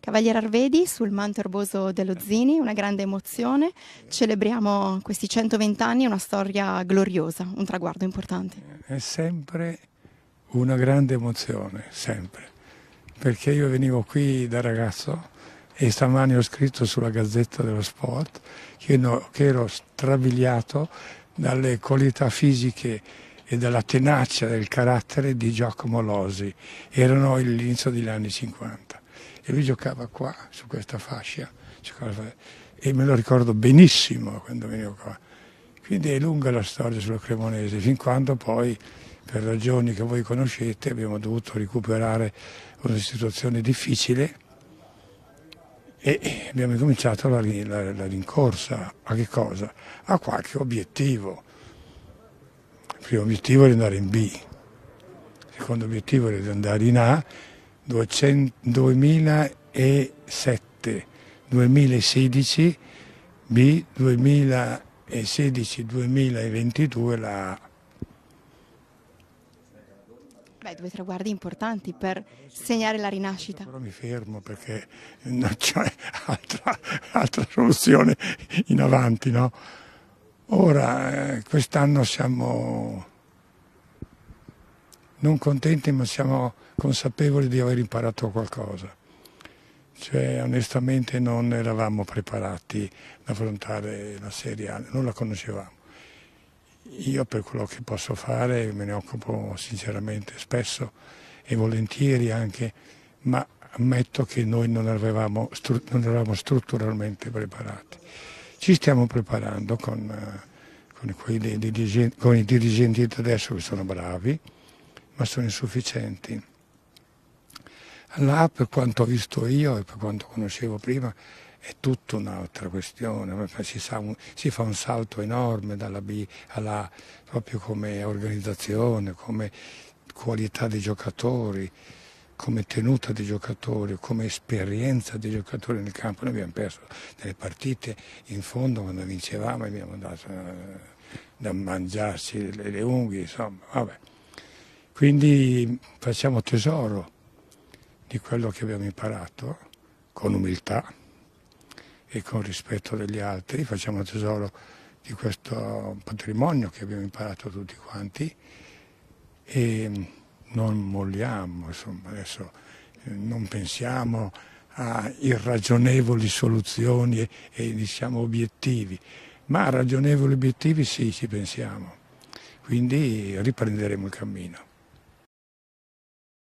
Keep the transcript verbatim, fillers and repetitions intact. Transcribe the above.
Cavaliere Arvedi sul manto erboso dello Zini, una grande emozione. Celebriamo questi centoventi anni, una storia gloriosa, un traguardo importante. È sempre una grande emozione, sempre. Perché io venivo qui da ragazzo e stamani ho scritto sulla Gazzetta dello Sport che, no, che ero strabiliato dalle qualità fisiche e dalla tenacia del carattere di Giacomo Losi. Erano l'inizio degli anni cinquanta e lui giocava qua, su questa fascia, giocava, e me lo ricordo benissimo quando venivo qua. Quindi è lunga la storia sulla Cremonese, fin quando poi, per ragioni che voi conoscete, abbiamo dovuto recuperare una situazione difficile e abbiamo cominciato la, la, la rincorsa. A che cosa? A qualche obiettivo. Il primo obiettivo era andare in B, il secondo obiettivo era andare in A, duemilasette, duemilasedici, B, duemilasedici duemilaventidue la A. Beh, due traguardi importanti per segnare la rinascita. Però mi fermo perché non c'è altra, altra soluzione in avanti, no? Ora, eh, quest'anno siamo non contenti, ma siamo consapevoli di aver imparato qualcosa. Cioè, onestamente non eravamo preparati ad affrontare la Serie A, non la conoscevamo. Io per quello che posso fare me ne occupo sinceramente spesso e volentieri anche, ma ammetto che noi non eravamo, non eravamo strutturalmente preparati. Ci stiamo preparando con, con, quei dirigenti, con i dirigenti di adesso che sono bravi, ma sono insufficienti. Là, per quanto ho visto io e per quanto conoscevo prima, è tutta un'altra questione, si, sa un, si fa un salto enorme dalla B alla A, proprio come organizzazione, come qualità dei giocatori, come tenuta dei giocatori, come esperienza dei giocatori nel campo. Noi abbiamo perso delle partite in fondo quando vincevamo, abbiamo dato eh, da mangiarci le, le unghie, insomma, vabbè. Quindi facciamo tesoro di quello che abbiamo imparato, con umiltà e con rispetto degli altri, facciamo tesoro di questo patrimonio che abbiamo imparato tutti quanti e non molliamo, insomma, adesso non pensiamo a irragionevoli soluzioni e, e diciamo obiettivi, ma a ragionevoli obiettivi sì, ci pensiamo, quindi riprenderemo il cammino.